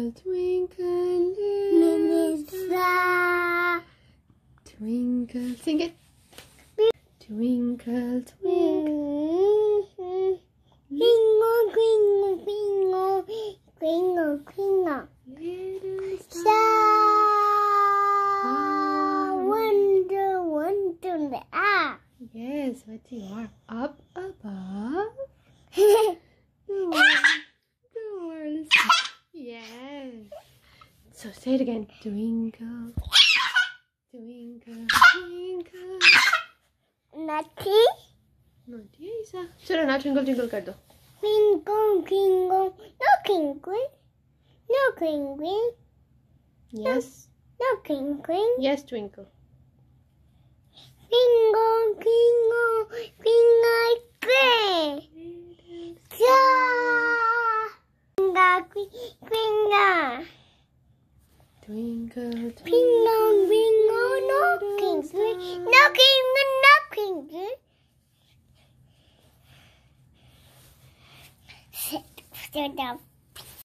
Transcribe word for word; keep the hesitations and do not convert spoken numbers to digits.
Twinkle, twinkle, little star. Twinkle, sing it. Twinkle, twinkle. Twinkle, twinkle, twinkle, twinkle, twinkle. Little star. Star. Wonder, wonder the ah. Yes, what you are. Up above. The world. Yes. So say it again. Twinkle, twinkle, twinkle. Naughty. Naughty है ऐसा. चलो ना twinkle twinkle कर दो. Twinkle, twinkle, no twinkle, no twinkle. Yes. No twinkle. Yes, twinkle. Twinkle, twinkle, twinkle, twinkle. Twinkle, twinkle. Twinkle, Twinkle, twinkle, no twinkle, no twinkle, no twinkle. Sit down.